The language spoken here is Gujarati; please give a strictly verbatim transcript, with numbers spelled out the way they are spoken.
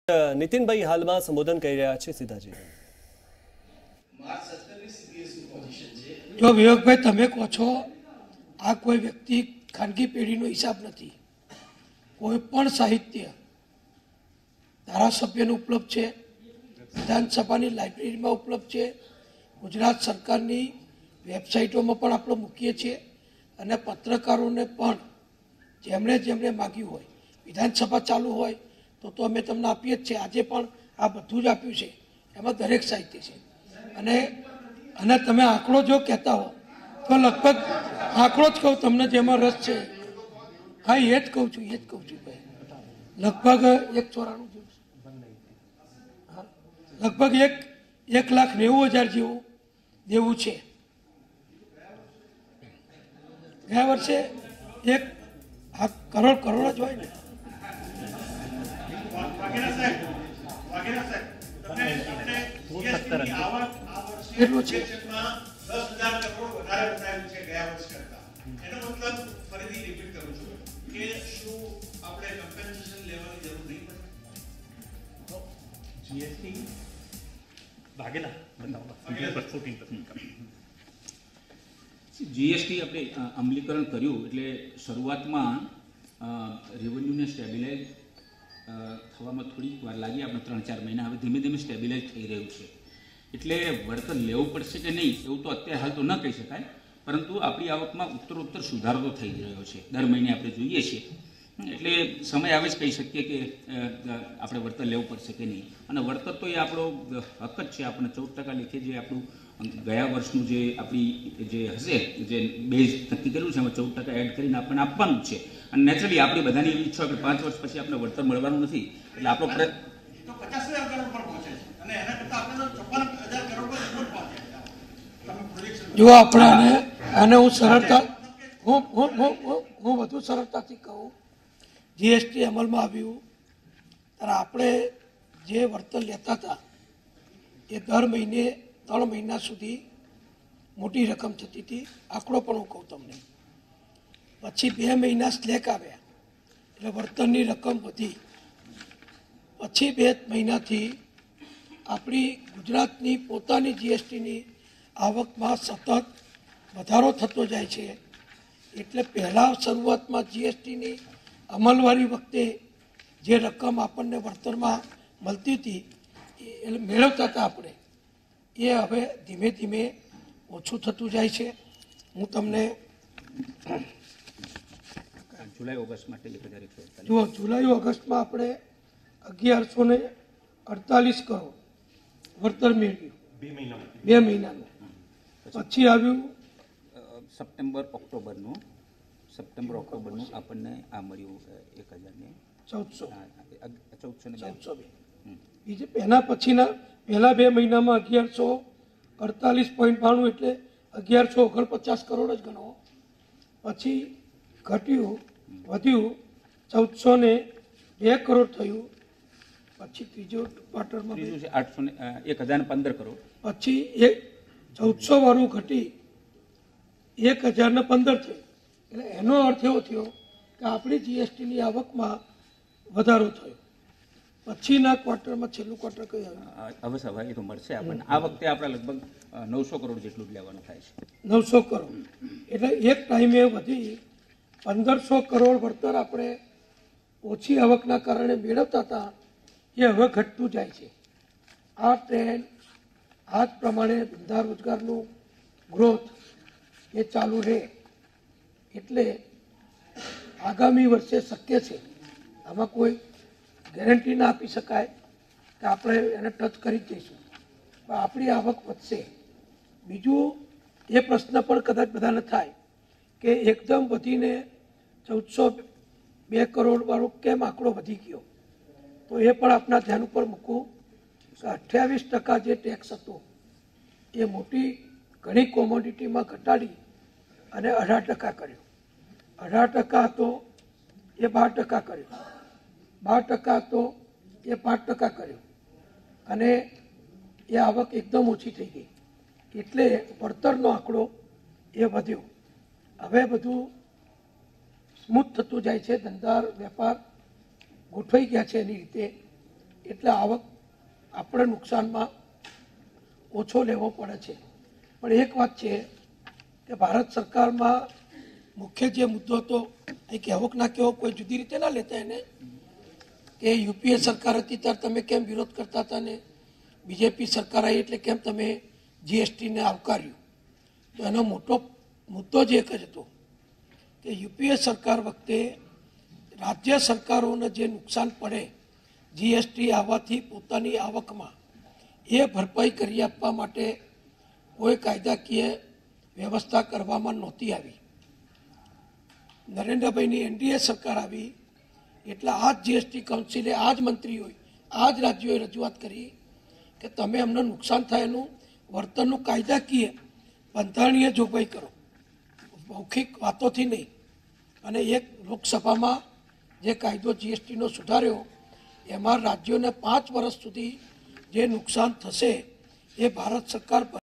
નીતિનભાઈ હાલમાં સંબોધન કરી રહ્યા છે સીધાજી. જો વિવેકભાઈ તમે કહો છો આ કોઈ વ્યક્તિ ખાનગી પેઢીનો હિસાબ નથી. કોઈ પણ સાહિત્ય ધારાસભ્યનું ઉપલબ્ધ છે, વિધાનસભાની લાઇબ્રેરીમાં ઉપલબ્ધ છે, ગુજરાત સરકારની વેબસાઇટોમાં પણ આપણે મૂકીએ છીએ અને પત્રકારોને પણ જેમણે જેમણે માગ્યું હોય, વિધાનસભા ચાલુ હોય તો તો અમે તમને આપીએ જ છીએ. આજે પણ આ બધું જ આપ્યું છે, એમાં દરેક સાહિત્ય છે. અને અને તમે આંકડો જો કહેતા હો તો લગભગ આંકડો જ કહું તમને જેમાં રસ છે. હા એ જ કહું છું, એ જ કહું છું ભાઈ. લગભગ એક ચોરાણું જેવું હા લગભગ એક એક લાખ નેવું હજાર જેવું દેવું છે. ગયા વર્ષે એક આ કરોડ કરોડ જ હોય ને. એટલું છે. જીએસટી આપણે અમલીકરણ કર્યું એટલે શરૂઆતમાં રેવન્યુને સ્ટેબિલાઇઝ થવામાં થોડીક વાર લાગી, આપણે ત્રણ ચાર મહિના. હવે ધીમે ધીમે સ્ટેબિલાઇઝ થઈ રહ્યું છે. એટલે વળતર લેવું પડશે કે નહીં એવું તો અત્યારે હાલ તો ન કહી શકાય, પરંતુ આપણી આવકમાં ઉત્તરોત્તર સુધારો તો થઈ રહ્યો છે. દર મહિને આપણે જોઈએ છીએ. એટલે સમય આવે જ કહી શકીએ કે આપણે વળતર લેવું પડશે કે નહીં. અને વળતર તો એ આપણો હક જ છે. આપણે ચૌદ ટકા લેખે જે આપણું ગયા વર્ષનું જે આપણી જે હશે જે બેઝ નક્કી કર્યું છે એમાં ચૌદ ટકા એડ કરીને આપણને આપવાનું છે. અને નેચરલી આપણી બધાની એવી ઈચ્છા કે પાંચ વર્ષ પછી આપણે વળતર મળવાનું નથી, એટલે આપણો પ્રયત્ન જો આપણે આને આને હું સરળતા હું હું હું વધુ સરળતાથી કહું, જીએસટી અમલમાં આવ્યું ત્યારે આપણે જે વળતર લેતા હતા એ દર મહિને ત્રણ મહિના સુધી મોટી રકમ થતી હતી. આંકડો પણ હું કહું તમને. પછી બે મહિના સ્લેક આવ્યા એટલે વળતરની રકમ વધી. પછી બે મહિનાથી આપણી ગુજરાતની પોતાની જીએસટીની આવકમાં સતત વધારો થતો જાય છે. એટલે પહેલાં શરૂઆતમાં જીએસટીની અમલવારી વખતે જે રકમ આપણને વળતરમાં મળતી હતી એટલે મેળવતા હતા આપણે, એ હવે ધીમે ધીમે ઓછું થતું જાય છે. હું તમને જુલાઈ ઓગસ્ટ માટે જુઓ, જુલાઈ ઓગસ્ટમાં આપણે અગિયારસો ને અડતાલીસ કરોડ વળતર મેળવ્યું બે મહિનાનું. પછી આવ્યું સપ્ટેમ્બર ઓક્ટોબરનું સપ્ટેમ્બર ઓક્ટોબરનું આપણને આ મળ્યું એક હજાર ને ચૌદસો ચૌદસો ને ચૌદસો બે. બીજે એના પછીના પહેલા બે મહિનામાં અગિયારસો અડતાલીસ પોઈન્ટ બાણું એટલે અગિયારસો ઓગણપચાસ કરોડ જ ગણો. પછી ઘટ્યું વધ્યું ચૌદસો ને બે કરોડ થયું. પછી ત્રીજો ક્વાર્ટરમાં આઠસો ને એક હજાર ને પંદર કરોડ. પછી એક ચૌદસો વાળું ઘટી એક હજાર ને પંદર થયું. એટલે એનો અર્થ એવો થયો કે આપણી જીએસટીની આવકમાં વધારો થયો. પછીના ક્વાર્ટરમાં છેલ્લું ક્વાર્ટર કઈ આવ્યું હવે સભા એ તો મળશે આપણને. આ વખતે આપણે લગભગ નવસો કરોડ જેટલું જ લેવાનું થાય છે. નવસો કરોડ એટલે એક ટાઈમે વધી પંદરસો કરોડ વળતર આપણે ઓછી આવકના કારણે મેળવતા હતા એ હવે ઘટતું જાય છે. આ ટ્રેન્ડ આ જ પ્રમાણે ધંધા રોજગારનું ગ્રોથ એ ચાલુ રહે એટલે આગામી વર્ષે શક્ય છે. આમાં કોઈ ગેરંટી ના આપી શકાય કે આપણે એને ટચ કરી જ જઈશું, પણ આપણી આવક વધશે. બીજું એ પ્રશ્ન પણ કદાચ બધાને થાય કે એકદમ વધીને ચૌદસો બે કરોડ વાળો કેમ આંકડો વધી ગયો. તો એ પણ આપણા ધ્યાન ઉપર મૂકવું કે અઠ્યાવીસ ટકા જે ટેક્સ હતો એ મોટી ઘણી કોમોડિટીમાં ઘટાડી અને અઢાર ટકા કર્યો. અઢાર ટકા હતો એ બાર ટકા કર્યો. બાર ટકા હતો એ પાંચ ટકા કર્યો. અને એ આવક એકદમ ઓછી થઈ ગઈ એટલે વળતરનો આંકડો એ વધ્યો. હવે બધું સ્મૂથ થતું જાય છે. ધંધા વેપાર ગોઠવાઈ ગયા છે એની રીતે. એટલે આવક આપણે નુકસાનમાં ઓછો લેવો પડે છે. પણ એક વાત છે કે ભારત સરકારમાં મુખ્ય જે મુદ્દો હતો એ કહેવોક ના કહેવો કોઈ જુદી રીતે ના લેતા એને કે યુપીએ સરકાર હતી ત્યારે તમે કેમ વિરોધ કરતા હતા ને બીજેપી સરકાર આવી એટલે કેમ તમે જીએસટીને આવકાર્યું. તો એનો મોટો મુદ્દો જ એક જ હતો કે યુપીએ સરકાર વખતે રાજ્ય સરકારોને જે નુકસાન પડે જીએસટી આવવાથી પોતાની આવકમાં એ ભરપાઈ કરી આપવા માટે કોઈ કાયદાકીય વ્યવસ્થા કરવામાં નહોતી આવી. નરેન્દ્રભાઈની એનડીએ સરકાર આવી એટલે આ જ જીએસટી કાઉન્સિલે આ જ મંત્રીઓએ આ જ રાજ્યોએ રજૂઆત કરી કે તમે અમને નુકસાન થાય એનું વર્તનનું કાયદાકીય બંધારણીય જોગવાઈ કરો, મૌખિક વાતોથી નહીં. અને એક લોકસભામાં જે કાયદો જીએસટીનો સુધાર્યો એમાં રાજ્યોને પાંચ વર્ષ સુધી જે નુકસાન થશે એ ભારત સરકાર